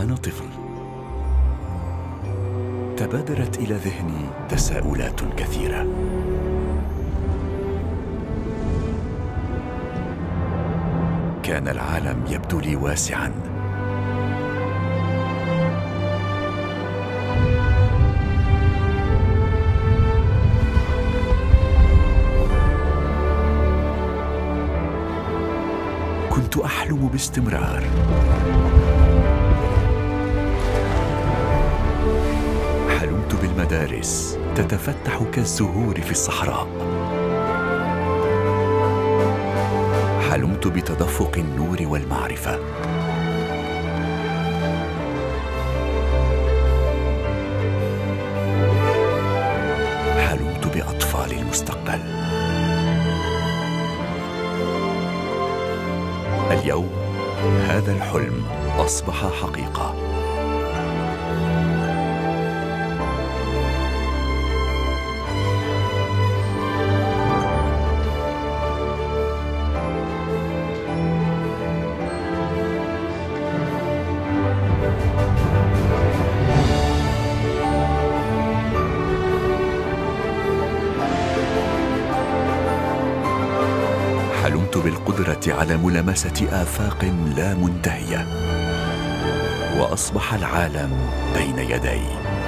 وأنا طفل تبادرت إلى ذهني تساؤلات كثيرة. كان العالم يبدو لي واسعاً، كنت أحلم باستمرار. حلمت بالمدارس تتفتح كالزهور في الصحراء. حلمت بتدفق النور والمعرفة. حلمت بأطفال المستقبل. اليوم هذا الحلم أصبح حقيقة. حلمت بالقدرة على ملامسة آفاق لا منتهية، وأصبح العالم بين يدي.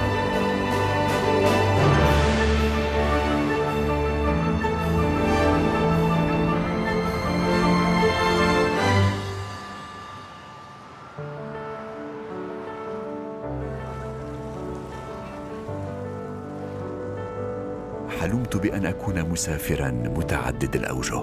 حلمت بأن أكون مسافراً متعدد الأوجه.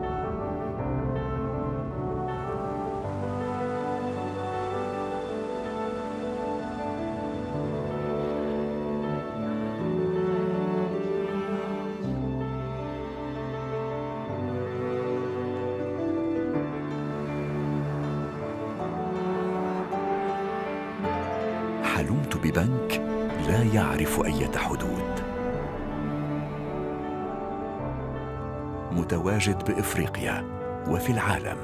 حلمت ببنك لا يعرف أي حدود، متواجد بإفريقيا وفي العالم.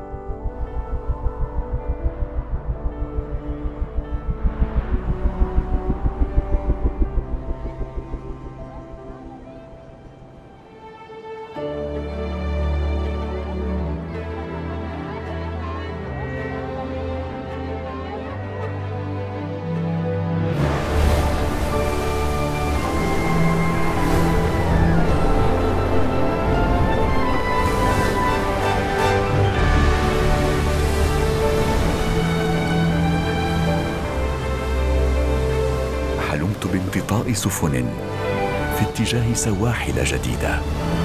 حلمت بامتطاء سفن في اتجاه سواحل جديدة.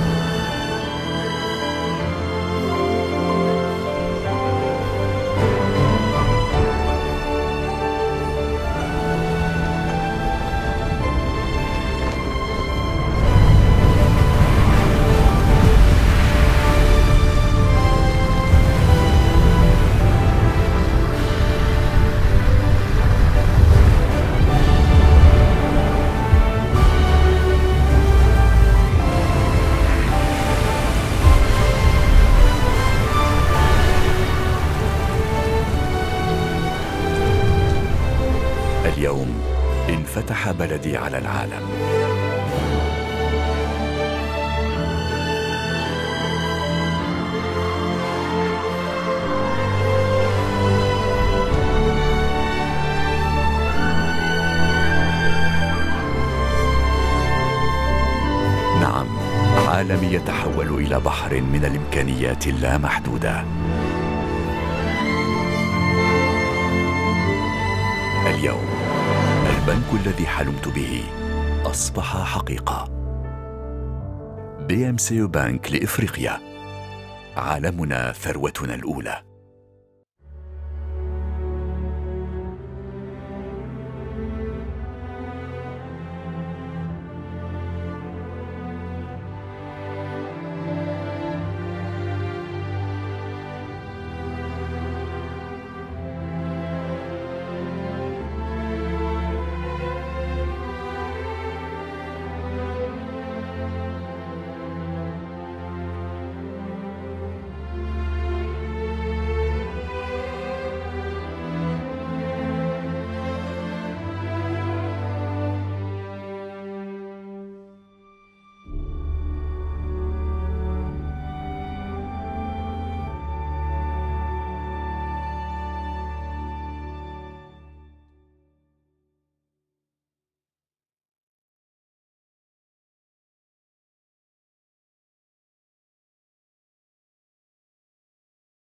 اليوم انفتح بلدي على العالم. نعم، عالمي يتحول إلى بحر من الإمكانيات اللامحدودة. اليوم البنك الذي حلمت به أصبح حقيقة. BMCU بنك لإفريقيا، عالمنا ثروتنا الأولى.